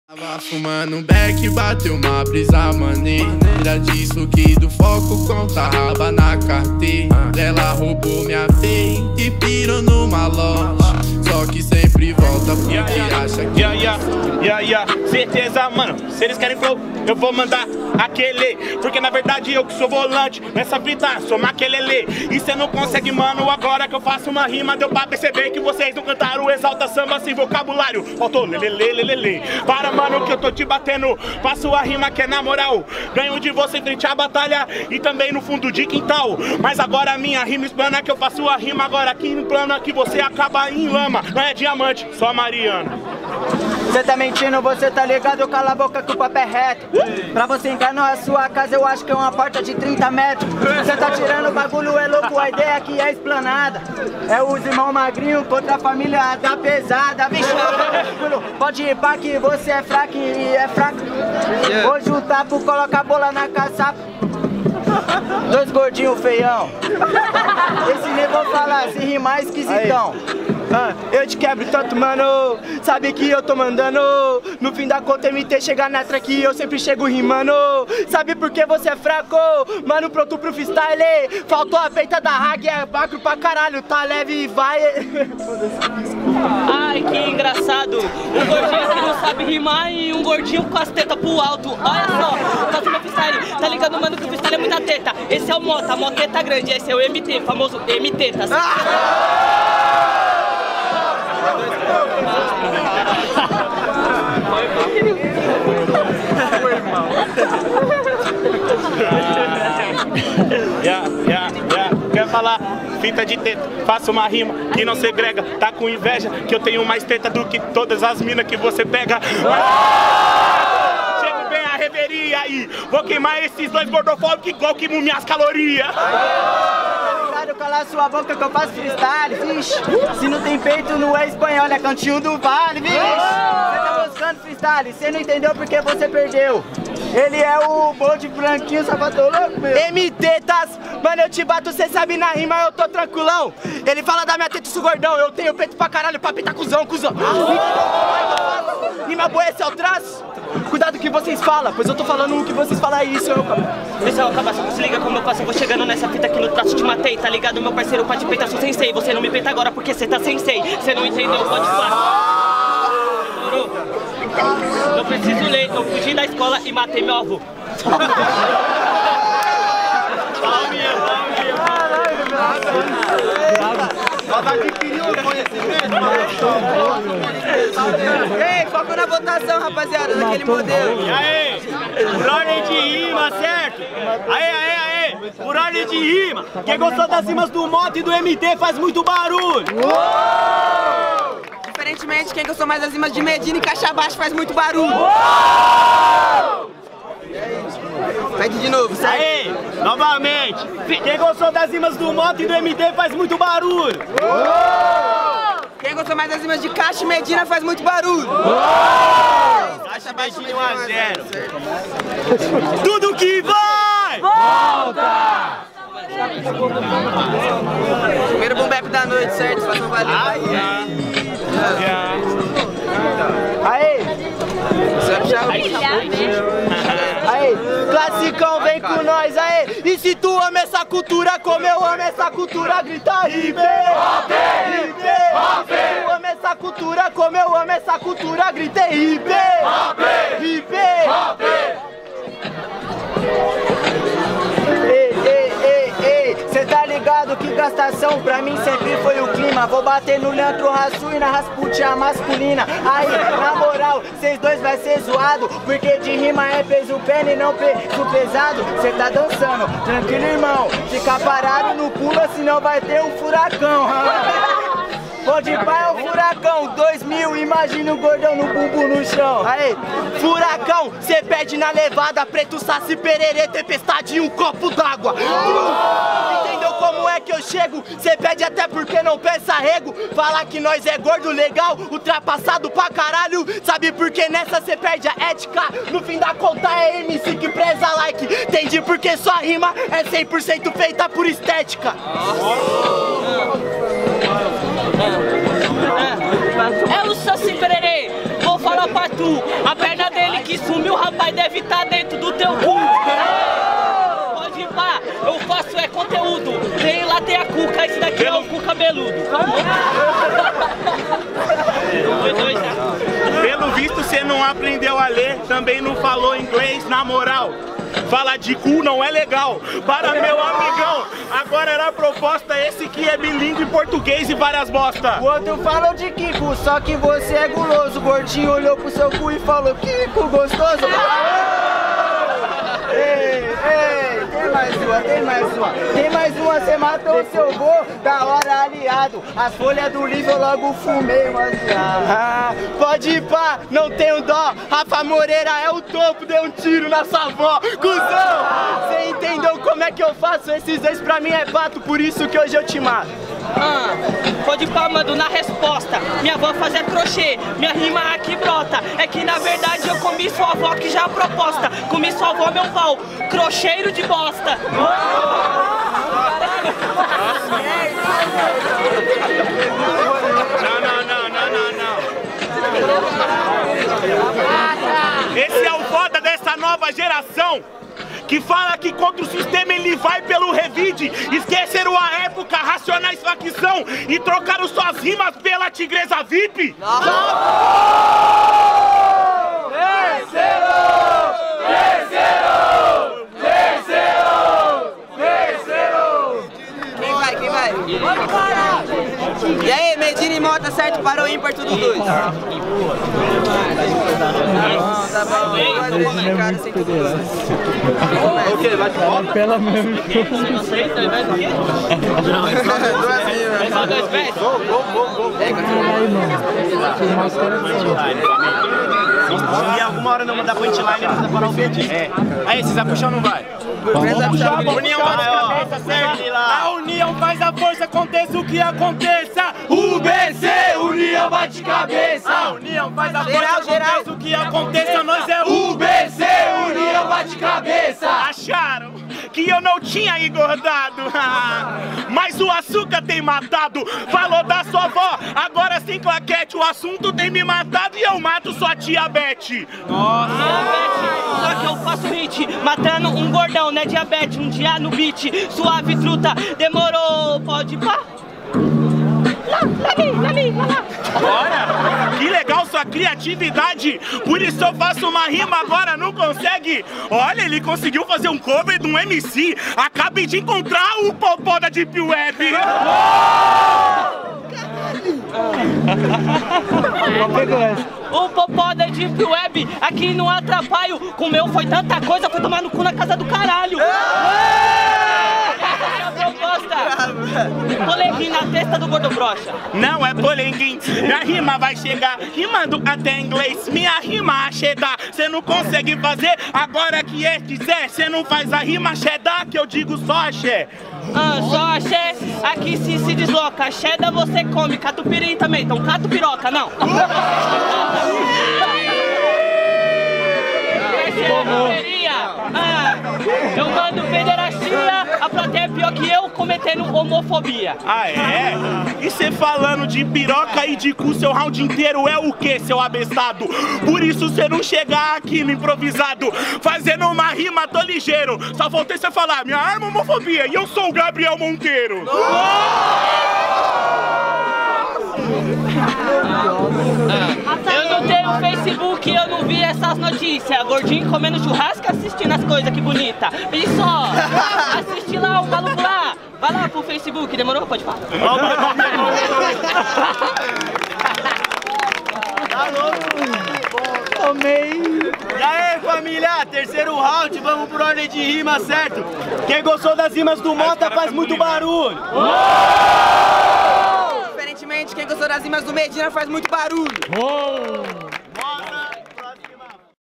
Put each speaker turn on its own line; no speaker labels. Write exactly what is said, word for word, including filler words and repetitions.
Tava fumando um beck, bateu uma brisa maneira. Disso que do foco conta raba na carteira. Ela roubou minha veia e pirou numa loja. Só que sempre volta porque yeah, yeah. acha que
yeah, yeah. Yeah, yeah. Certeza, mano, se eles querem flow, eu vou mandar aquele. Porque na verdade eu que sou volante nessa vida, sou maquelele. E cê não consegue, mano, agora que eu faço uma rima. Deu pra perceber que vocês não cantaram Exalta Samba sem vocabulário. Faltou lelelelelele. Para, mano, que eu tô te batendo. Faço a rima que é na moral. Ganho de você frente à batalha e também no fundo de quintal. Mas agora a minha rima explana, que eu faço a rima agora aqui no plano, que você acaba em lama. Não é diamante, só Mariana.
Cê tá mentindo, você tá ligado? Cala a boca que o papo é reto. Pra você enganar a sua casa, eu acho que é uma porta de trinta metros. Cê tá tirando o bagulho, é louco, a ideia aqui é explanada. É os irmãos magrinhos contra a família da pesada. Vixe, pode ir pra que você é fraco e é fraco. Hoje o tapo coloca a bola na caçapa. Dois gordinhos feião. Esse nem vou falar, se rimar esquisitão. Ah, eu te quebro tanto, mano. Sabe que eu tô mandando. No fim da conta, M T chega na track, eu sempre chego rimando. Sabe por que você é fraco? Mano, pronto pro freestyle. Faltou a peita da Hag, é bagulho pra caralho. Tá leve e vai.
Ai, que engraçado. Um gordinho que não sabe rimar e um gordinho com as tetas pro alto. Olha só, faço meu freestyle. Tá ligado, mano, que o freestyle é muita teta. Esse é o Mota, a Moteta grande. Esse é o M T, famoso M T, tá certo? Ah!
Yeah, yeah, yeah. Quer falar? Fita de teta, faça uma rima que não segrega. Tá com inveja que eu tenho mais teta do que todas as minas que você pega. Chego bem a reveria aí. Vou queimar esses dois gordofóbicos igual que minhas calorias.
Calar sua boca que eu faço freestyle, vixe. Se não tem peito, não é espanhol, é cantinho do vale, vixe. Você tá buscando freestyle, você não entendeu porque você perdeu. Ele é o bonde branquinho, sapato louco, meu. M Tetas, mano, eu te bato, cê sabe na rima, eu tô tranquilão. Ele fala da minha teta, isso gordão, eu tenho peito pra caralho, papi tá cuzão, cuzão. Rima boa, esse é o traço. Cuidado que vocês falam, pois eu tô falando o que vocês falam, é isso, eu acabo.
Pessoal, cabaça, se liga como eu faço, eu vou chegando nessa fita aqui no traço, te matei, tá ligado, meu parceiro, pode peitar, sou sensei. Você não me peita agora porque você tá sensei. Você não entendeu, pode falar. Eu preciso ler, eu fugi da escola e matei meu avô.
Palminha, palminha. Nós adquirimos conhecimento.
Ei, foco na votação, rapaziada, daquele modelo.
E aí? Por ordem de rima, certo? Aê, aê, aê! Por ordem de rima, quem gostou das rimas do Mota e do M T faz muito barulho!
Uou! Diferentemente, quem gostou mais das rimas de Medina e Caixa Baixa faz muito barulho! Uou! Pede de novo, certo?
Aê, novamente! Quem gostou das rimas do Mota e do M T faz muito barulho!
Uou! Quem gostou mais das rimas de Caixa e Medina faz muito barulho!
Uou! Caixa Medina um a zero! Tudo que vai!
Volta! Primeiro boom bap da noite, certo? Façam valer. Aê! Aê! Classicão, vem com nós, aê! E se tu ama essa cultura como eu amo essa cultura, grita hip! Hip! Hip! Se tu ama essa cultura como eu amo essa cultura, grita hip! Hip! Ei, ei, ei, ei, cê tá ligado que gastação pra mim sempre foi o clima. Vou bater no Leandro Rassu e na Rasputia masculina. Aí, na moral, cês dois vai ser zoado, porque de rima é peso pena e não peso pesado. Cê tá dançando, tranquilo, irmão. Fica parado, não pula, senão vai ter um furacão. Pode ir pra é o furacão, dois mil, imagina o gordão no bumbum no chão. Aí, furacão, cê perde na levada, preto, saci, pererê, tempestade e um copo d'água. Entendeu como é que eu chego? Cê pede até porque não pensa rego. Falar que nós é gordo, legal, ultrapassado pra caralho. Sabe por que nessa cê perde a ética? No fim da conta é M C que preza like. Entendi porque sua rima é cem por cento feita por estética.
É o Saci Pererê, vou falar pra tu. A perna dele que sumiu, o rapaz deve estar dentro do teu cu. Pode ir pá, eu faço é conteúdo. Tem lá, tem a cuca, esse daqui é o cu cabeludo.
Pelo visto você não aprendeu a ler, também não falou inglês, na moral. Falar de cu não é legal. Para meu amigão, agora era a proposta esse que é bilíngue em português e várias bosta.
O outro falou de Kiko, só que você é guloso. O gordinho olhou pro seu cu e falou: Kiko, gostoso. Ei, ei, tem mais uma, tem mais uma. Tem mais uma, você matou o seu vô, da hora aliado. As folhas do livro eu logo fumei, mas ah, pode ir pá, não tenho dó. Rafa Moreira é o topo, deu um tiro na sua avó. Cusão, você entendeu como é que eu faço? Esses dois pra mim é pato, por isso que hoje eu te mato.
Ah, pode pá, mano, na resposta. Minha avó fazia crochê, minha rima aqui brota. É que na verdade eu comi sua avó que já é a proposta. Comi sua avó, meu pau, crocheiro de bosta.
Não, não, não, não, não, não. Esse é o foda dessa nova geração, que fala que contra o sistema ele vai pelo revide. Esqueceram a época, Racionais facção, e trocaram suas rimas pela tigresa V I P.
Não!
Terceiro! Terceiro! Terceiro! Terceiro!
Quem vai, quem vai? E aí, Medina e Mota, certo? Para o ímpar, tudo dois. Tá bom, tá bom. Cara, sem tudo dois.
O que? Vai de volta?
Pela mesma.
Não sei, então vai o quê?
Duas
Só dois pés?
Gol, gol, gol, gol.
E alguma hora não mandar punchline, precisa parar o vídeo. É. Aí, vocês vai puxar ou não vai?
Vamos puxar,
A união faz a cabeça, certo? A união faz a força, aconteça o que aconteça.
U B C, União bate cabeça.
A união faz a força,
Geral, geral.
aconteça o que aconteça. Nós é o
U B C, União bate cabeça.
Acharam que eu não tinha engordado, mas o açúcar tem matado. Falou da sua avó, agora sem claquete. O assunto tem me matado e eu mato sua tia Beth.
Nossa, Beth, só que eu faço hit, matando um gordão, né, diabetes, um dia no beat. Suave truta, demorou, pode ir pá. Lá, lá, ali, lá, ali, lá, lá.
Bora! Que legal sua criatividade! Por isso eu faço uma rima, agora não consegue! Olha, ele conseguiu fazer um cover de um M C! Acabei de encontrar o popó da Deep Web!
O popó da Deep Web aqui no Atrapalho. Comeu foi tanta coisa, foi tomar no cu na casa do caralho! Polenguinho na testa do gordo brocha.
Não é polenguinho, minha rima vai chegar rimando até inglês. Minha rima cheddar, cê não consegue fazer. Agora que é quiser, cê não faz a rima cheddar, que eu digo só axé.
Ah, só axé, aqui se se desloca. Cheddar você come, catupiry também, então catupiroca, não. Ah, eu mando pederastia, a plateia é pior que eu cometendo homofobia.
Ah, é? E cê falando de piroca e de cu, seu round inteiro é o que, seu abestado? Por isso cê não chegar aqui no improvisado, fazendo uma rima, tô ligeiro. Só voltei cê falar, minha arma é homofobia e eu sou o Gabriel Monteiro.
Eu não tenho Facebook, eu não vi essas notícias. Gordinho comendo churrasco, assistindo as coisas, que bonita. E só, assiste lá o maluco lá. Vai lá pro Facebook, demorou? Pode falar.
Tá louco? Tomei.
E aí, família, terceiro round, vamos por ordem de rima, certo? Quem gostou das rimas do Mota faz muito barulho.
Diferentemente, quem gostou das rimas do Medina faz muito barulho.